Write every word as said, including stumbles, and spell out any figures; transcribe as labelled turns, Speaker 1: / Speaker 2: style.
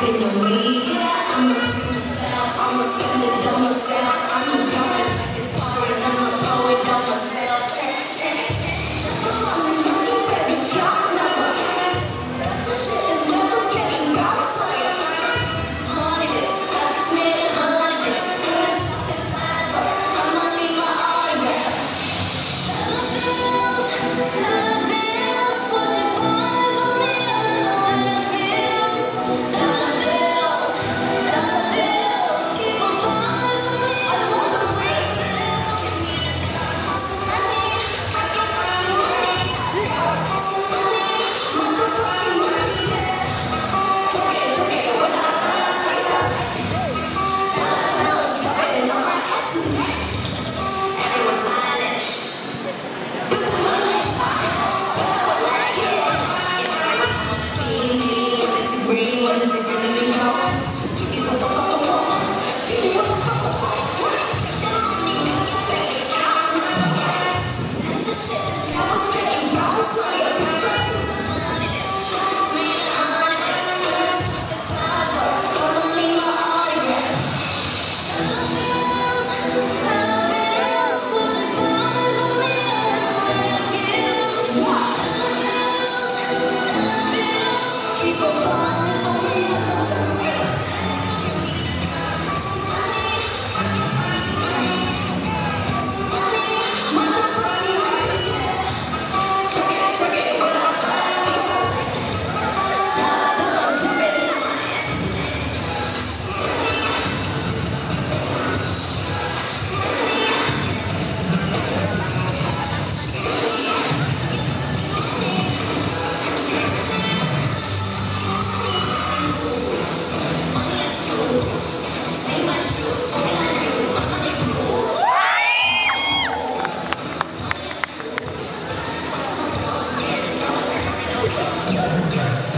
Speaker 1: everything on me. Yeah, I'ma take myself, I'ma spend it on myself. I'ma pour it like it's pouring, I'ma pour it on myself. Check, check, check. I'm a baby, y'all never heard. That's the shit is never getting outside. Honey, this, I just made it honey, this. Put the sauce inside, but I'ma leave my autograph. Dollar bills, dollar bills, would you find for me the way it feels? Dollar bills, dollar bills, keep on falling for me. I want the way it feels. Some money, I can find money. Some money, motherfucking money, yeah. Talk it, talk it, what I buy, price I like. Dollar bills, dropping on my ass tonight. Everyone's silent. This is my life. What is it gonna be called? Give me what the fuck I want. Give me what the fuck I want. Take the money in your bank account. This the shit that's never getting wrong. So you can try to the money. I just made a honey. This is slide, but I'ma leave my autograph. Dollar bills, dollar bills, would you find for me the way it feels? Dollar bills, dollar bills, keep on falling for me. Yeah.